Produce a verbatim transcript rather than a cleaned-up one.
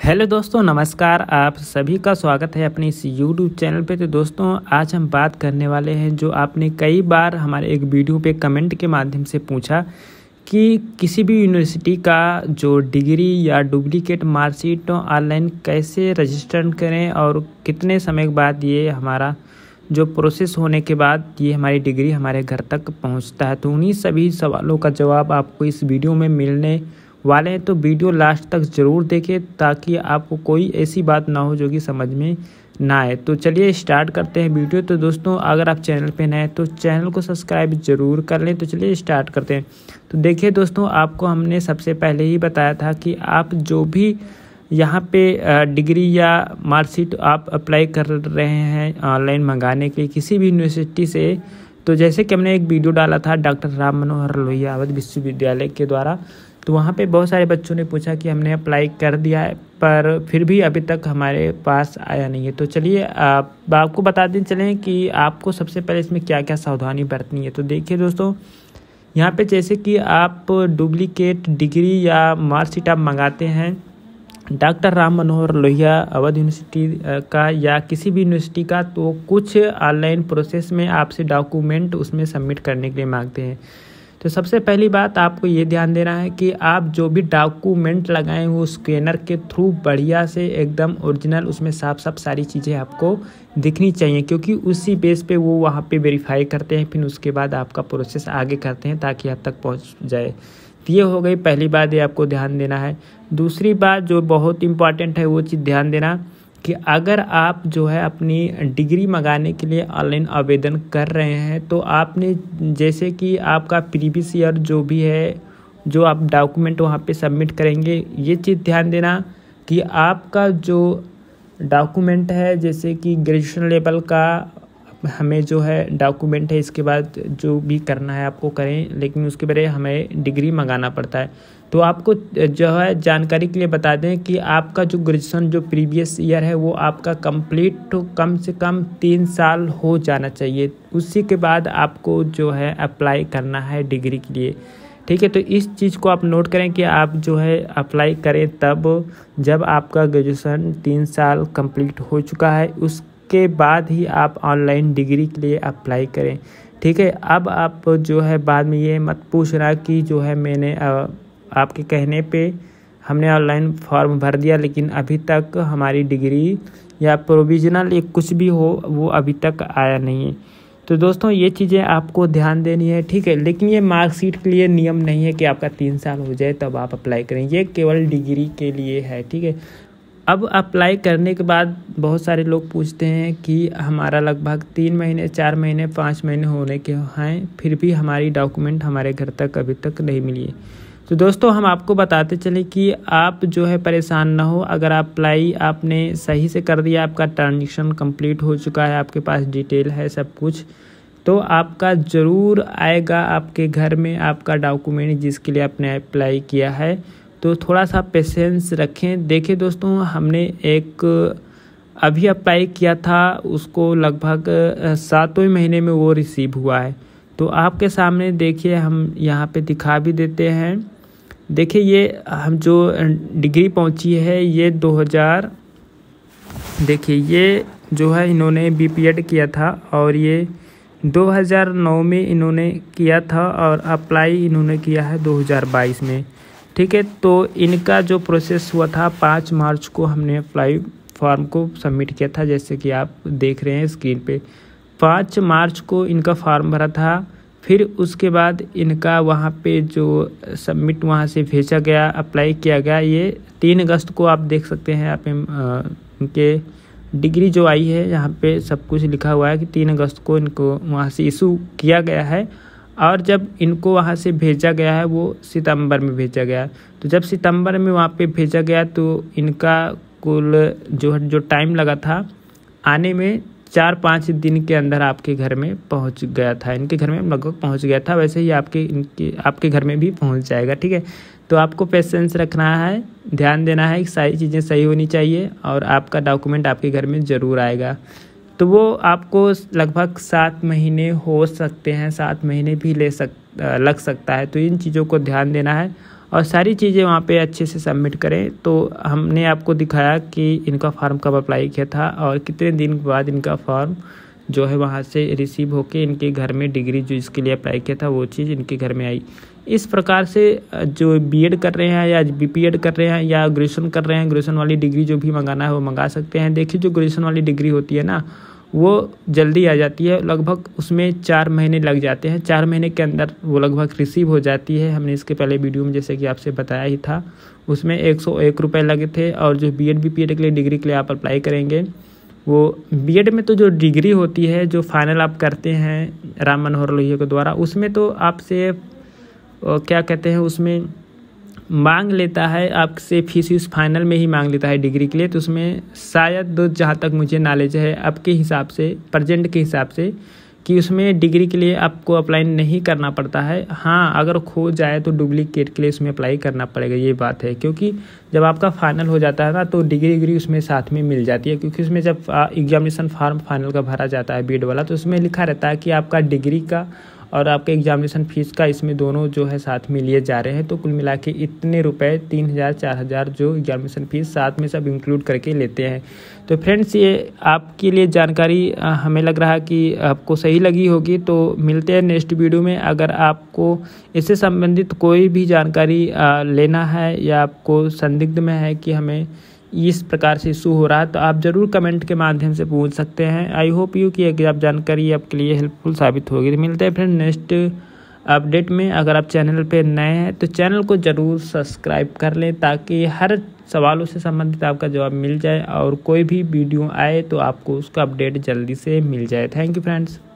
Hello दोस्तों, नमस्कार। आप सभी का स्वागत है अपने इस यूट्यूब चैनल पे। तो दोस्तों, आज हम बात करने वाले हैं जो आपने कई बार हमारे एक वीडियो पे कमेंट के माध्यम से पूछा कि किसी भी यूनिवर्सिटी का जो डिग्री या डुप्लीकेट मार्कशीट ऑनलाइन कैसे रजिस्टर करें और कितने समय के बाद ये हमारा जो प्रोसेस होने के बाद ये हमारी डिग्री हमारे घर तक पहुंचता है। तो उन्हीं सभी सवालों का जवाब आपको इस वीडियो में मिलने वाले हैं। तो वीडियो लास्ट तक ज़रूर देखें ताकि आपको कोई ऐसी बात ना हो जो कि समझ में ना आए। तो चलिए स्टार्ट करते हैं वीडियो। तो दोस्तों, अगर आप चैनल पे नए हैं तो चैनल को सब्सक्राइब ज़रूर कर लें। तो चलिए स्टार्ट करते हैं। तो देखिए दोस्तों, आपको हमने सबसे पहले ही बताया था कि आप जो भी यहाँ पे डिग्री या मार्कशीट आप अप्लाई कर रहे हैं ऑनलाइन मंगाने के लिए किसी भी यूनिवर्सिटी से, तो जैसे कि हमने एक वीडियो डाला था डॉक्टर राम मनोहर लोहिया अवध विश्वविद्यालय के द्वारा, तो वहाँ पे बहुत सारे बच्चों ने पूछा कि हमने अप्लाई कर दिया है पर फिर भी अभी तक हमारे पास आया नहीं है। तो चलिए आप आपको बताते चलें कि आपको सबसे पहले इसमें क्या क्या सावधानी बरतनी है। तो देखिए दोस्तों, यहाँ पे जैसे कि आप डुप्लीकेट डिग्री या मार्कशीट आप मंगाते हैं डॉक्टर राम मनोहर लोहिया अवध यूनिवर्सिटी का या किसी भी यूनिवर्सिटी का, तो कुछ ऑनलाइन प्रोसेस में आपसे डॉक्यूमेंट उसमें सबमिट करने के लिए मांगते हैं। तो सबसे पहली बात आपको ये ध्यान देना है कि आप जो भी डॉक्यूमेंट लगाएं वो स्कैनर के थ्रू बढ़िया से एकदम ओरिजिनल, उसमें साफ साफ सारी चीज़ें आपको दिखनी चाहिए, क्योंकि उसी बेस पे वो वहाँ पे वेरीफाई करते हैं, फिर उसके बाद आपका प्रोसेस आगे करते हैं ताकि आप तक पहुँच जाए। तो ये हो गई पहली बात, ये आपको ध्यान देना है। दूसरी बात जो बहुत इम्पॉर्टेंट है वो चीज़ ध्यान देना कि अगर आप जो है अपनी डिग्री मंगाने के लिए ऑनलाइन आवेदन कर रहे हैं तो आपने जैसे कि आपका प्रीवियस ईयर जो भी है जो आप डॉक्यूमेंट वहाँ पे सबमिट करेंगे, ये चीज़ ध्यान देना कि आपका जो डॉक्यूमेंट है जैसे कि ग्रेजुएशन लेवल का हमें जो है डॉक्यूमेंट है, इसके बाद जो भी करना है आपको करें, लेकिन उसके बजाय हमें डिग्री मंगाना पड़ता है। तो आपको जो है जानकारी के लिए बता दें कि आपका जो ग्रेजुएशन जो प्रीवियस ईयर है वो आपका कंप्लीट तो कम से कम तीन साल हो जाना चाहिए। उसी के बाद आपको जो है अप्लाई करना है डिग्री के लिए, ठीक है। तो इस चीज़ को आप नोट करें कि आप जो है अप्लाई करें तब जब आपका ग्रेजुएशन तीन साल कंप्लीट हो चुका है, उसके बाद ही आप ऑनलाइन डिग्री के लिए अप्लाई करें, ठीक है। अब आप जो है बाद में ये मत पूछना कि जो है मैंने आपके कहने पे हमने ऑनलाइन फॉर्म भर दिया लेकिन अभी तक हमारी डिग्री या प्रोविजनल एक कुछ भी हो वो अभी तक आया नहीं है। तो दोस्तों, ये चीज़ें आपको ध्यान देनी है, ठीक है। लेकिन ये मार्कशीट के लिए नियम नहीं है कि आपका तीन साल हो जाए तब आप अप्लाई करें, ये केवल डिग्री के लिए है, ठीक है। अब अप्लाई करने के बाद बहुत सारे लोग पूछते हैं कि हमारा लगभग तीन महीने चार महीने पाँच महीने होने के हैं फिर भी हमारी डॉक्यूमेंट हमारे घर तक अभी तक नहीं मिली है। तो दोस्तों, हम आपको बताते चले कि आप जो है परेशान ना हो। अगर आप अप्लाई आपने सही से कर दिया, आपका ट्रांजेक्शन कंप्लीट हो चुका है, आपके पास डिटेल है सब कुछ, तो आपका ज़रूर आएगा आपके घर में आपका डॉक्यूमेंट जिसके लिए आपने अप्लाई किया है। तो थोड़ा सा पेशेंस रखें। देखिए दोस्तों, हमने एक अभी अप्लाई किया था, उसको लगभग सातवें महीने में वो रिसीव हुआ है। तो आपके सामने देखिए, हम यहाँ पे दिखा भी देते हैं। देखिए, ये हम जो डिग्री पहुँची है ये दो हज़ार, देखिए ये जो है इन्होंने बी पी एड किया था और ये दो हज़ार नौ में इन्होंने किया था और अप्लाई इन्होंने किया है दो हज़ार बाईस में, ठीक है। तो इनका जो प्रोसेस हुआ था पाँच मार्च को हमने अप्लाई फॉर्म को सबमिट किया था, जैसे कि आप देख रहे हैं स्क्रीन पे। पाँच मार्च को इनका फॉर्म भरा था, फिर उसके बाद इनका वहाँ पे जो सबमिट वहाँ से भेजा गया, अप्लाई किया गया, ये तीन अगस्त को आप देख सकते हैं। यहाँ पे इनके डिग्री जो आई है यहाँ पे सब कुछ लिखा हुआ है कि तीन अगस्त को इनको वहाँ से इशू किया गया है और जब इनको वहाँ से भेजा गया है वो सितंबर में भेजा गया। तो जब सितंबर में वहाँ पे भेजा गया तो इनका कुल जो जो टाइम लगा था आने में चार पाँच दिन के अंदर आपके घर में पहुंच गया था, इनके घर में लगभग पहुंच गया था। वैसे ही आपके इनके आपके घर में भी पहुंच जाएगा, ठीक है। तो आपको पेशेंस रखना है, ध्यान देना है कि सारी चीज़ें सही होनी चाहिए और आपका डॉक्यूमेंट आपके घर में ज़रूर आएगा। तो वो आपको लगभग सात महीने हो सकते हैं, सात महीने भी ले सक लग सकता है। तो इन चीज़ों को ध्यान देना है और सारी चीज़ें वहाँ पे अच्छे से सबमिट करें। तो हमने आपको दिखाया कि इनका फॉर्म कब अप्लाई किया था और कितने दिन के बाद इनका फॉर्म जो है वहाँ से रिसीव होके इनके घर में डिग्री जो इसके लिए अप्लाई किया था वो चीज़ इनके घर में आई। इस प्रकार से जो बीएड कर रहे हैं या बीपीएड कर रहे हैं या ग्रेजुएशन कर रहे हैं, ग्रेजुएशन वाली डिग्री जो भी मंगाना है वो मंगा सकते हैं। देखिए जो ग्रेजुएशन वाली डिग्री होती है ना वो जल्दी आ जाती है, लगभग उसमें चार महीने लग जाते हैं। चार महीने के अंदर वो लगभग रिसीव हो जाती है। हमने इसके पहले वीडियो में जैसे कि आपसे बताया ही था, उसमें एक सौ एक रुपये लगे थे। और जो बीएड बीपीएड के लिए डिग्री के लिए आप अप्लाई करेंगे वो बीएड में तो जो डिग्री होती है जो फाइनल आप करते हैं राम मनोहर लोहिया के द्वारा, उसमें तो आपसे क्या कहते हैं उसमें मांग लेता है आपसे फीस उस फाइनल में ही मांग लेता है डिग्री के लिए। तो उसमें शायद जहाँ तक मुझे नॉलेज है आपके हिसाब से प्रेजेंट के हिसाब से कि उसमें डिग्री के लिए आपको अप्लाई नहीं करना पड़ता है। हाँ, अगर खो जाए तो डुप्लीकेट के लिए उसमें अप्लाई करना पड़ेगा, ये बात है। क्योंकि जब आपका फाइनल हो जाता है ना तो डिग्री डिग्री उसमें साथ में मिल जाती है। क्योंकि उसमें जब एग्जामिनेशन फॉर्म फाइनल का भरा जाता है बीएड वाला तो उसमें लिखा रहता है कि आपका डिग्री का और आपके एग्जामिनेशन फीस का इसमें दोनों जो है साथ में लिए जा रहे हैं। तो कुल मिला के इतने रुपए तीन हज़ार चार हज़ार जो एग्जामिनेशन फीस साथ में सब इंक्लूड करके लेते हैं। तो फ्रेंड्स ये आपके लिए जानकारी हमें लग रहा है कि आपको सही लगी होगी। तो मिलते हैं नेक्स्ट वीडियो में। अगर आपको इससे संबंधित कोई भी जानकारी लेना है या आपको संदिग्ध में है कि हमें इस प्रकार से इशू हो रहा है तो आप ज़रूर कमेंट के माध्यम से पूछ सकते हैं। आई होप यू कि एक आप जानकारी आपके लिए हेल्पफुल साबित होगी। तो मिलते हैं फ्रेंड नेक्स्ट अपडेट में। अगर आप चैनल पे नए हैं तो चैनल को ज़रूर सब्सक्राइब कर लें ताकि हर सवालों से संबंधित आपका जवाब मिल जाए और कोई भी वीडियो आए तो आपको उसका अपडेट जल्दी से मिल जाए। Thank you friends.